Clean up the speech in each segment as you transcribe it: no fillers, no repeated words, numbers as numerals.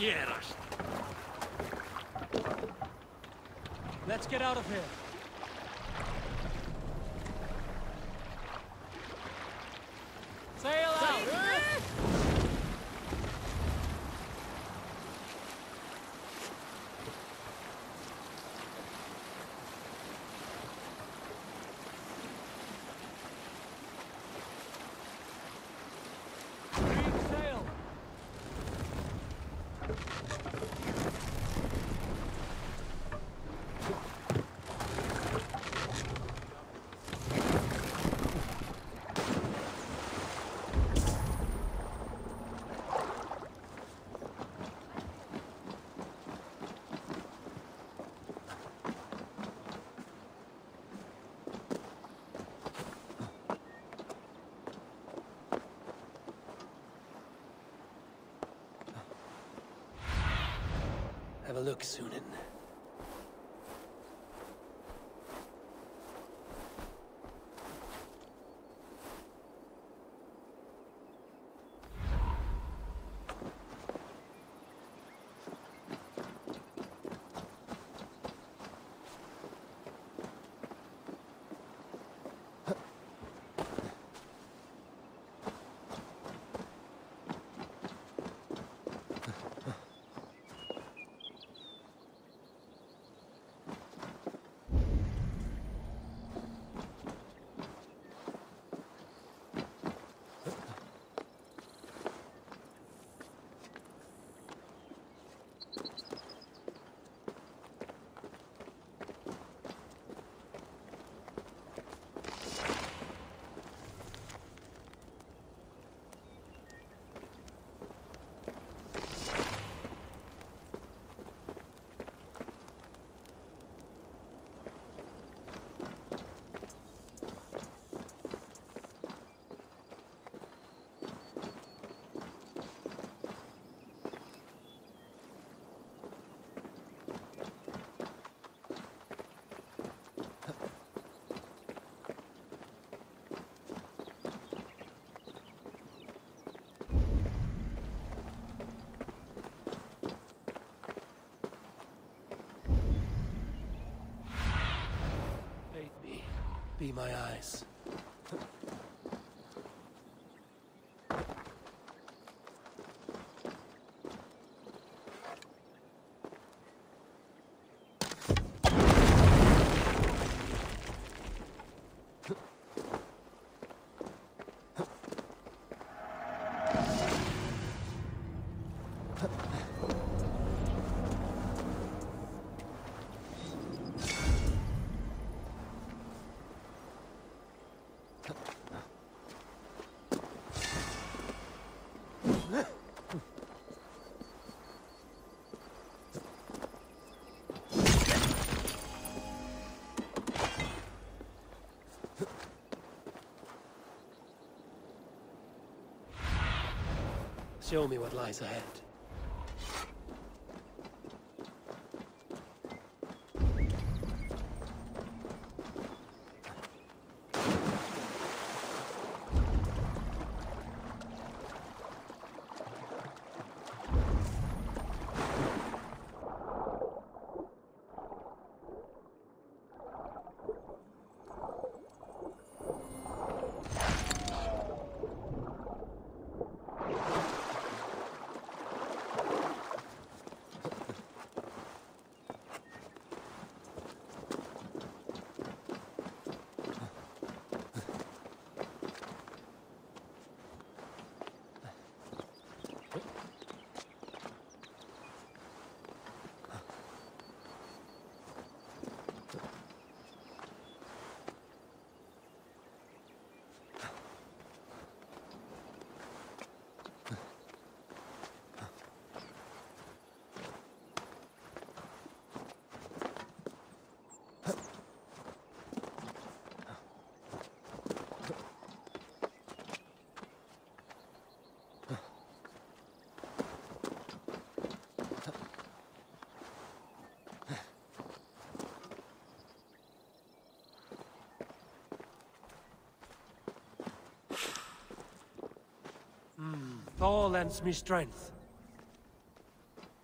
quieras. Let's get out of here. Sail out! Reef sail! Have a look, Sunan. Be my eyes. Show me what lies ahead. Thor lends me strength.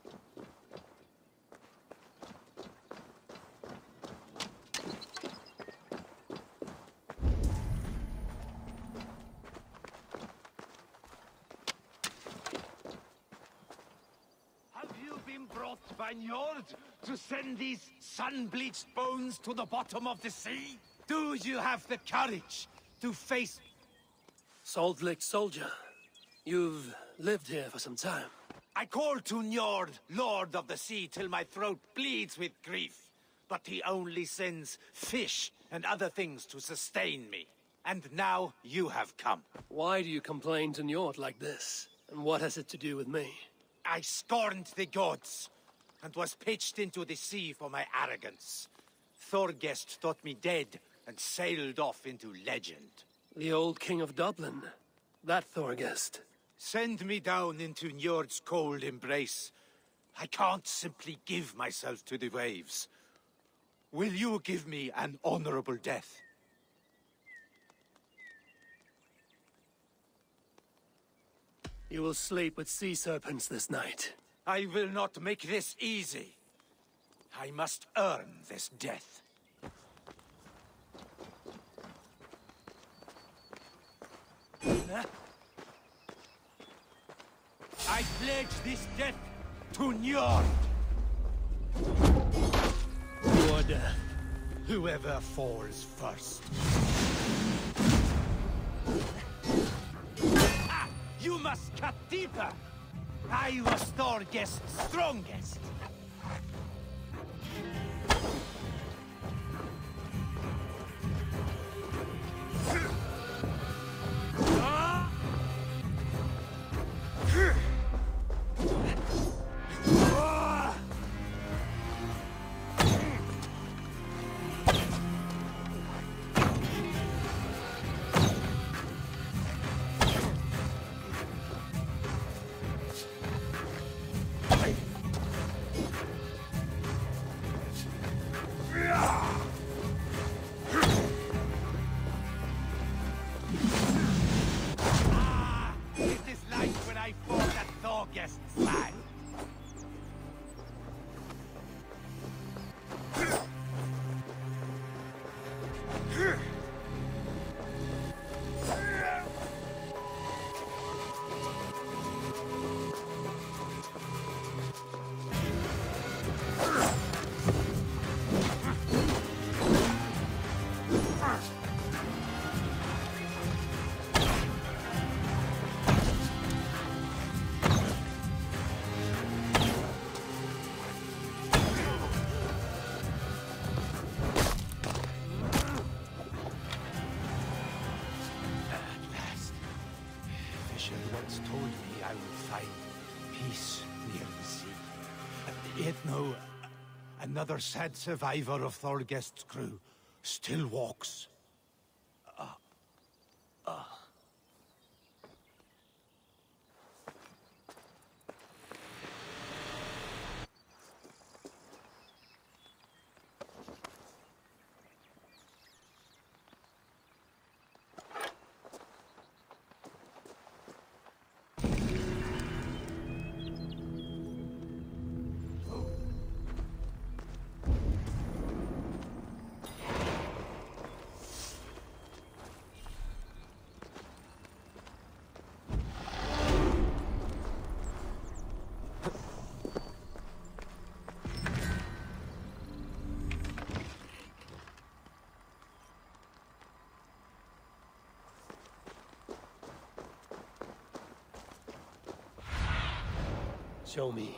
brought by Njord to send these sun-bleached bones to the bottom of the sea? Do you have the courage to face... Salt-licked soldier. You've lived here for some time. I call to Njord, Lord of the Sea, till my throat bleeds with grief. But he only sends fish and other things to sustain me. And now you have come. Why do you complain to Njord like this? And what has it to do with me? I scorned the gods, and was pitched into the sea for my arrogance. Thorgest thought me dead, and sailed off into legend. The old king of Dublin. That Thorgest. Send me down into Njord's cold embrace. I can't simply give myself to the waves. Will you give me an honorable death? You will sleep with sea serpents this night. I will not make this easy. I must earn this death. I pledge this death to Njord. Your death. Whoever falls first. You must cut deeper. I was Thorgest's strongest. Yet no, another sad survivor of Thorgest's crew still walks. Show me.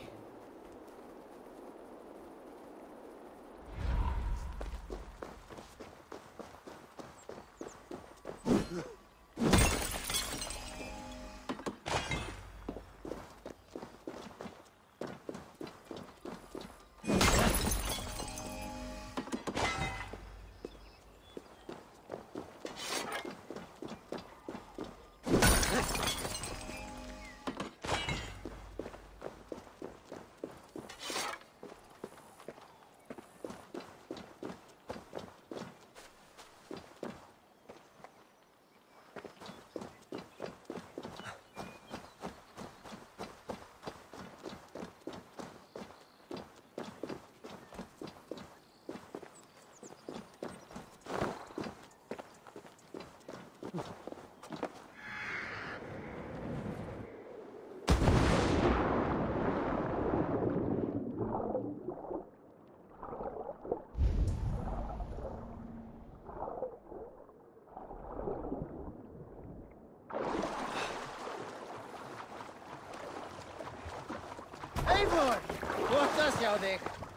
Theodek.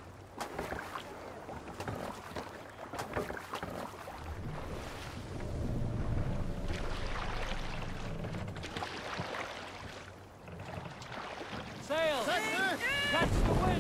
Sail! Catch the wind!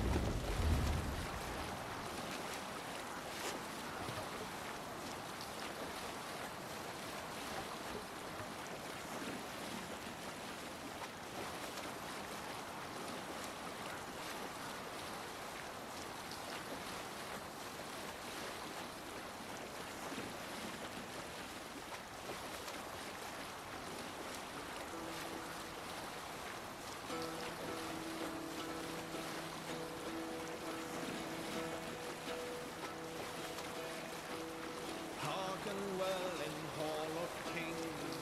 Hearken well in Hall of Kings.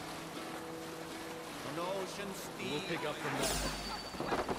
An ocean steed. We'll pick up from there.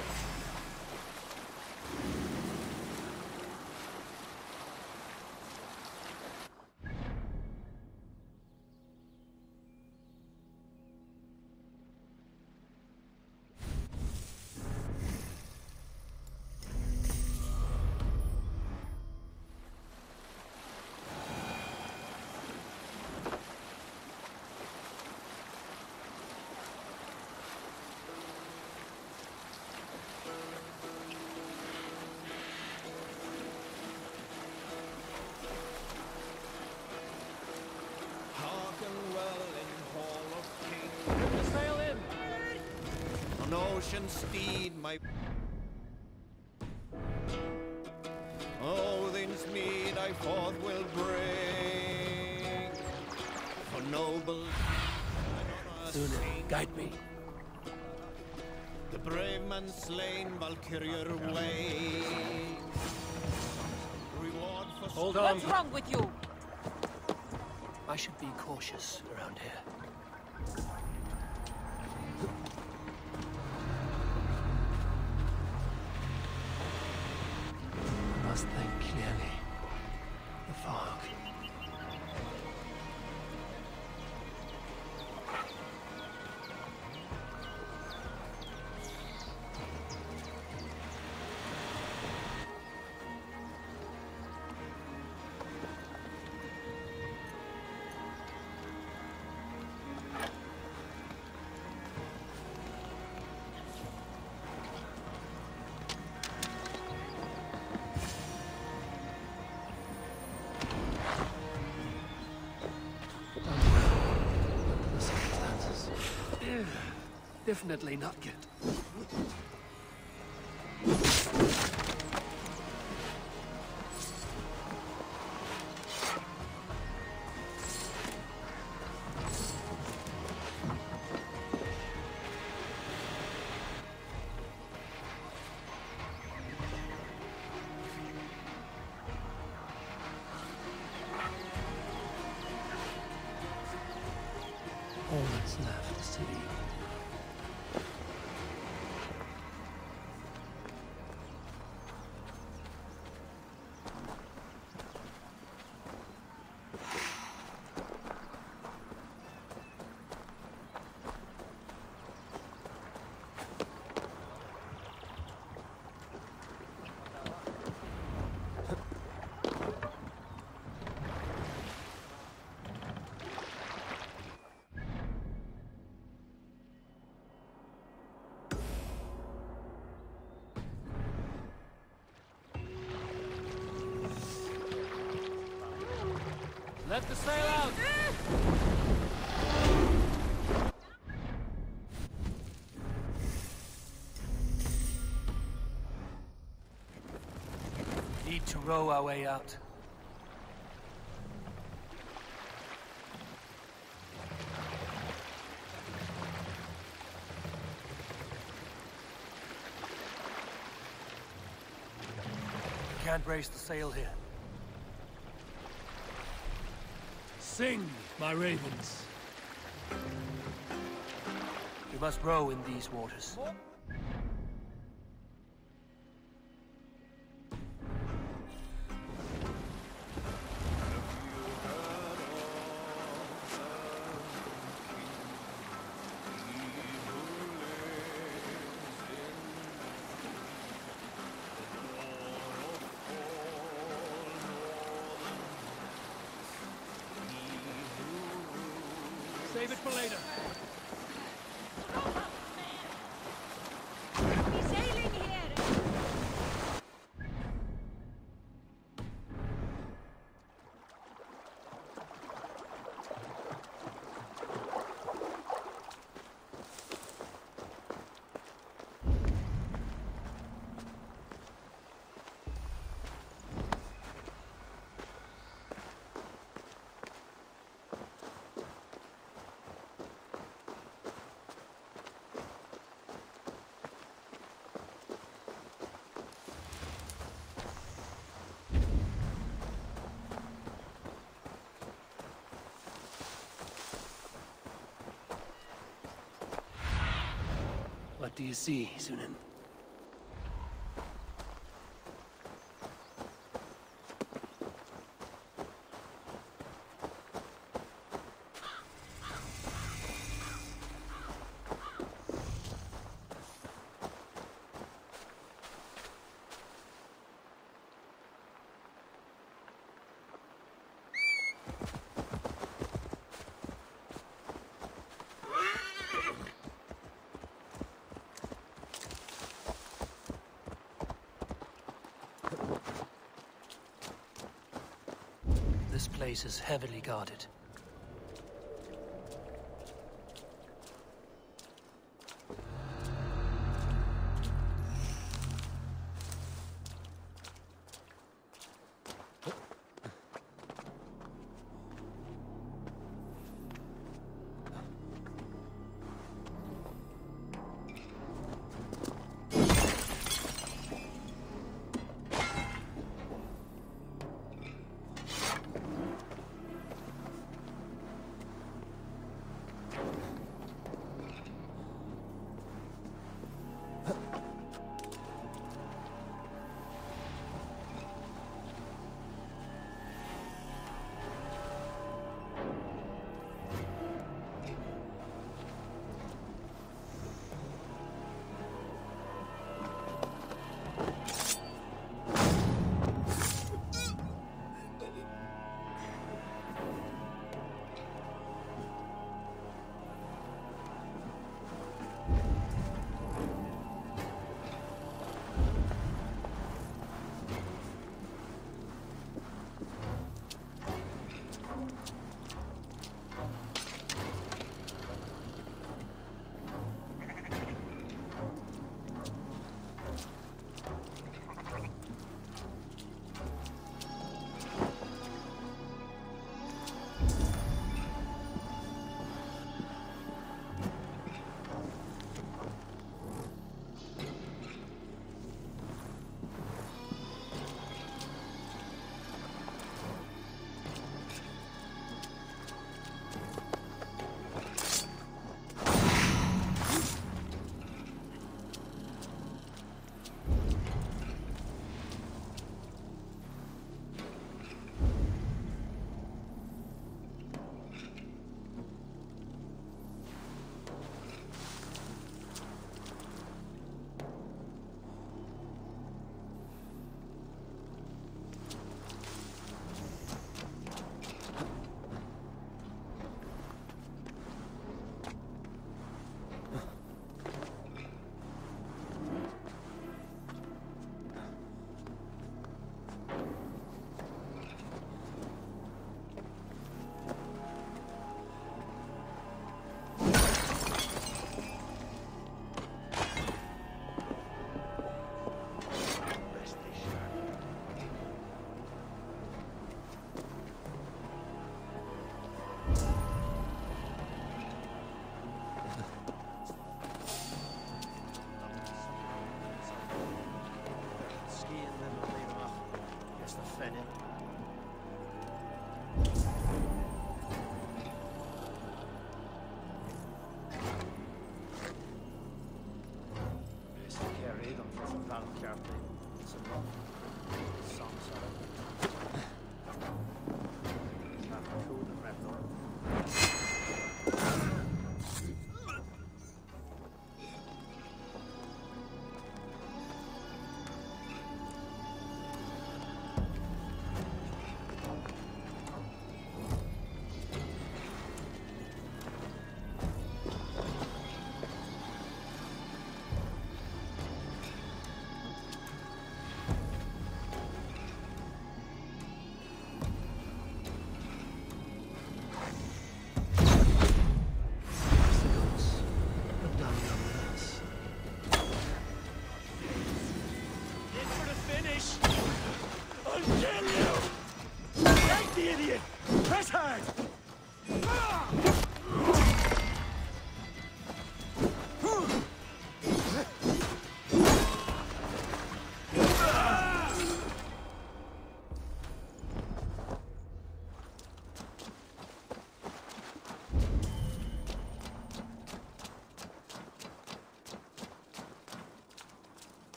Hearken well in Hall of Kings. Bring the sail in! An ocean steed, my Odin's mead I forth will bring. For noble Sune, guide me. the brave man slain, Valkyrier way. Reward for Hold on. What's wrong with you? I should be cautious around here. I must think clearly. The fog. The circumstances. Definitely not good. All that's left is to eat. Let the sail out! Need to row our way out. Can't raise the sail here. Sing, my ravens. We must row in these waters. Save it for later. He's sailing here! What do you see, Sunan? This place is heavily guarded.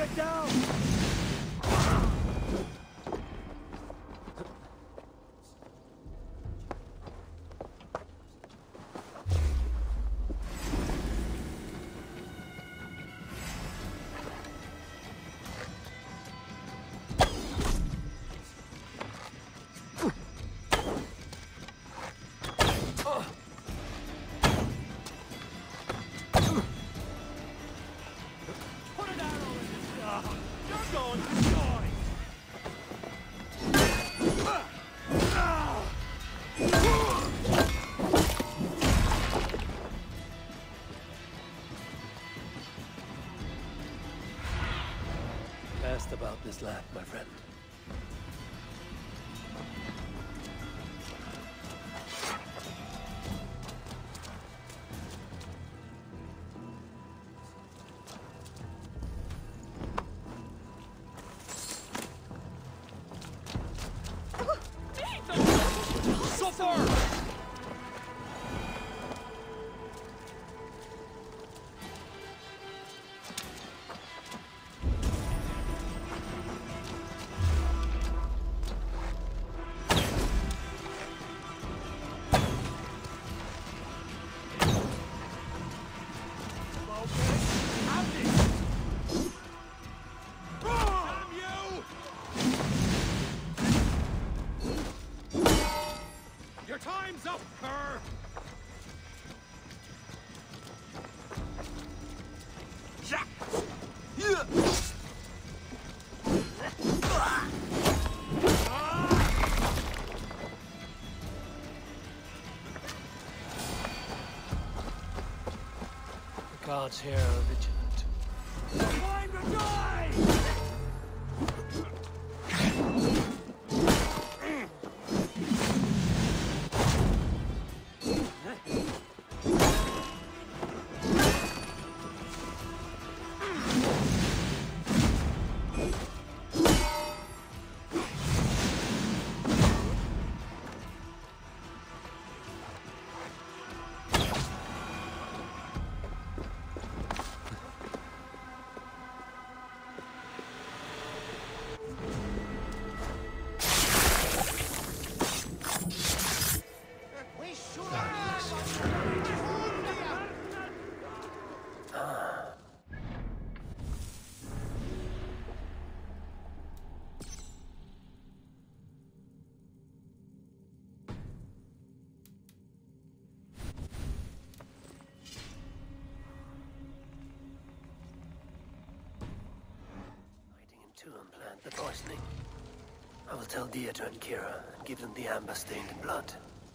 Get down! Asked about this lad, my friend. So far! Your time's up, Kerr! The guards here are vigilant. Time to die! To implant the poisoning. I will tell Deirdre and Kira and give them the amber stained in blood.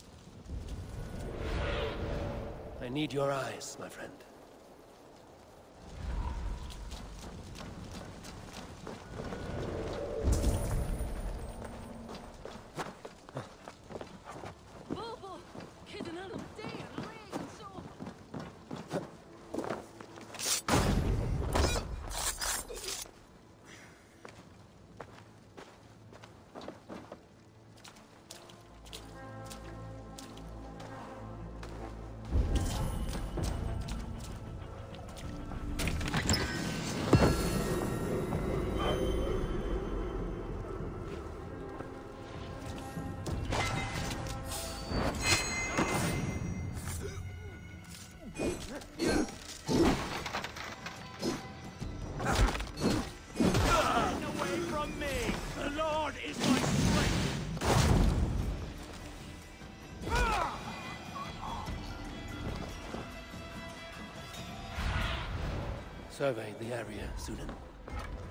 I need your eyes, my friend. Survey the area, Sunan.